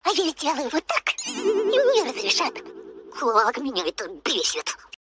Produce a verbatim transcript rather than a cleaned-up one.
А я сделаю вот так, и мне разрешат. Как меня это бесит.